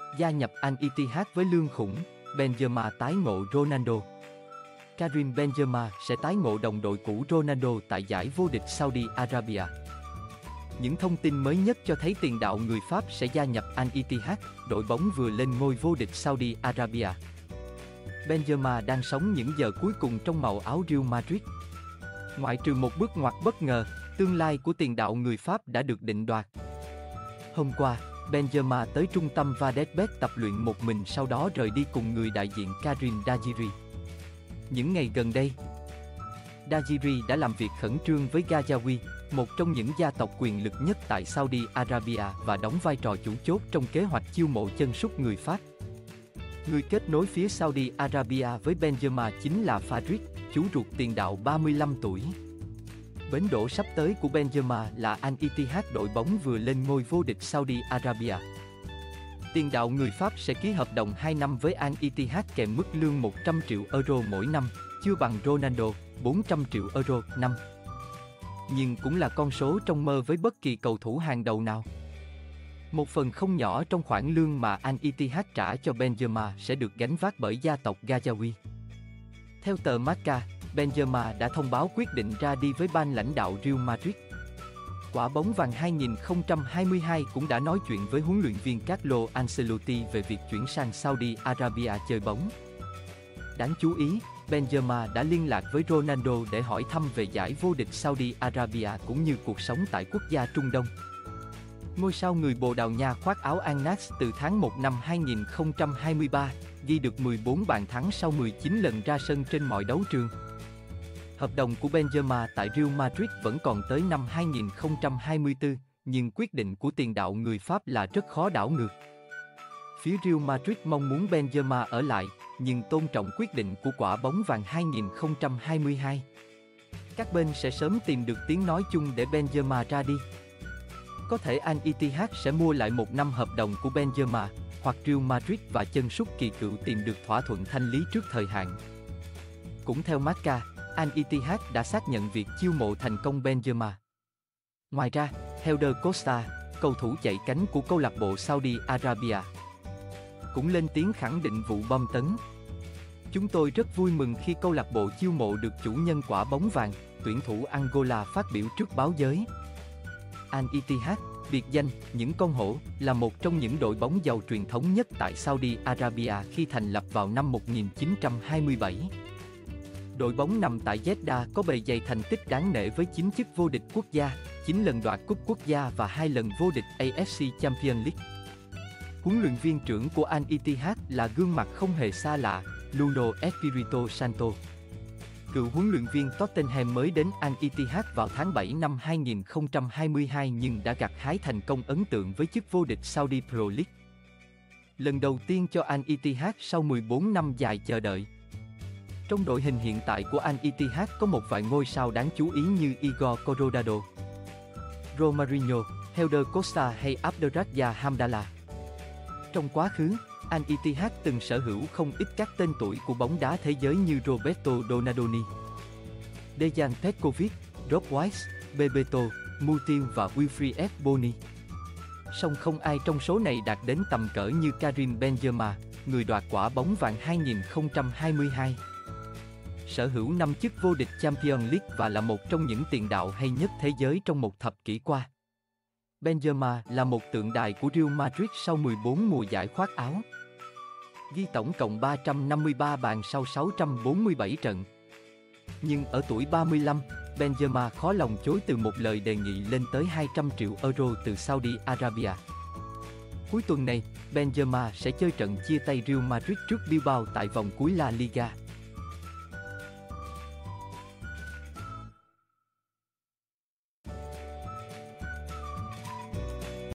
Gia nhập Al Ittihad với lương khủng, Benzema tái ngộ Ronaldo. Karim Benzema sẽ tái ngộ đồng đội cũ Ronaldo tại giải vô địch Saudi Arabia. Những thông tin mới nhất cho thấy tiền đạo người Pháp sẽ gia nhập Al Ittihad, đội bóng vừa lên ngôi vô địch Saudi Arabia. Benzema đang sống những giờ cuối cùng trong màu áo Real Madrid. Ngoại trừ một bước ngoặt bất ngờ, tương lai của tiền đạo người Pháp đã được định đoạt. Hôm qua, Benzema tới trung tâm Vadetbet tập luyện một mình, sau đó rời đi cùng người đại diện Karim Dajiri. Những ngày gần đây, Dajiri đã làm việc khẩn trương với Gajawi, một trong những gia tộc quyền lực nhất tại Saudi Arabia, và đóng vai trò chủ chốt trong kế hoạch chiêu mộ chân sút người Pháp. Người kết nối phía Saudi Arabia với Benzema chính là Fadrik, chú ruột tiền đạo 35 tuổi. Bến đỗ sắp tới của Benzema là Al Ittihad, đội bóng vừa lên ngôi vô địch Saudi Arabia. Tiền đạo người Pháp sẽ ký hợp đồng 2 năm với Al Ittihad kèm mức lương 100 triệu euro mỗi năm, chưa bằng Ronaldo, 400 triệu euro năm. Nhưng cũng là con số trong mơ với bất kỳ cầu thủ hàng đầu nào. Một phần không nhỏ trong khoản lương mà Al Ittihad trả cho Benzema sẽ được gánh vác bởi gia tộc Gajawi. Theo tờ Marca, Benzema đã thông báo quyết định ra đi với ban lãnh đạo Real Madrid. Quả bóng vàng 2022 cũng đã nói chuyện với huấn luyện viên Carlo Ancelotti về việc chuyển sang Saudi Arabia chơi bóng. Đáng chú ý, Benzema đã liên lạc với Ronaldo để hỏi thăm về giải vô địch Saudi Arabia cũng như cuộc sống tại quốc gia Trung Đông. Ngôi sao người Bồ Đào Nha khoác áo Al Nassr từ tháng 1 năm 2023, ghi được 14 bàn thắng sau 19 lần ra sân trên mọi đấu trường. Hợp đồng của Benzema tại Real Madrid vẫn còn tới năm 2024, nhưng quyết định của tiền đạo người Pháp là rất khó đảo ngược. Phía Real Madrid mong muốn Benzema ở lại, nhưng tôn trọng quyết định của quả bóng vàng 2022. Các bên sẽ sớm tìm được tiếng nói chung để Benzema ra đi. Có thể Al Ittihad sẽ mua lại 1 năm hợp đồng của Benzema, hoặc Real Madrid và chân sút kỳ cựu tìm được thỏa thuận thanh lý trước thời hạn. Cũng theo Marca, Al Ittihad đã xác nhận việc chiêu mộ thành công Benzema. Ngoài ra, Helder Costa, cầu thủ chạy cánh của câu lạc bộ Saudi Arabia, cũng lên tiếng khẳng định vụ bom tấn. Chúng tôi rất vui mừng khi câu lạc bộ chiêu mộ được chủ nhân quả bóng vàng, tuyển thủ Angola phát biểu trước báo giới. Al Ittihad, biệt danh những con hổ, là một trong những đội bóng giàu truyền thống nhất tại Saudi Arabia khi thành lập vào năm 1927. Đội bóng nằm tại Jeddah có bề dày thành tích đáng nể với 9 chức vô địch quốc gia, 9 lần đoạt cúp quốc gia và 2 lần vô địch AFC Champions League. Huấn luyện viên trưởng của Al Ittihad là gương mặt không hề xa lạ, Nuno Espirito Santo. Cựu huấn luyện viên Tottenham mới đến Al Ittihad vào tháng 7 năm 2022 nhưng đã gặt hái thành công ấn tượng với chức vô địch Saudi Pro League. Lần đầu tiên cho Al Ittihad sau 14 năm dài chờ đợi. Trong đội hình hiện tại của Al Ittihad có một vài ngôi sao đáng chú ý như Igor Coronado, Romarinho, Helder Costa hay Abderrazak Hamdallah. Trong quá khứ, Al Ittihad từng sở hữu không ít các tên tuổi của bóng đá thế giới như Roberto Donadoni, Dejan Petkovic, Rob Weiss, Bebeto, Mutil và Wilfried Bony. Song không ai trong số này đạt đến tầm cỡ như Karim Benzema, người đoạt quả bóng vàng 2022. Sở hữu 5 chức vô địch Champions League và là một trong những tiền đạo hay nhất thế giới trong một thập kỷ qua. Benzema là một tượng đài của Real Madrid sau 14 mùa giải khoác áo. Ghi tổng cộng 353 bàn sau 647 trận. Nhưng ở tuổi 35, Benzema khó lòng chối từ một lời đề nghị lên tới 200 triệu euro từ Saudi Arabia. Cuối tuần này, Benzema sẽ chơi trận chia tay Real Madrid trước Bilbao tại vòng cuối La Liga.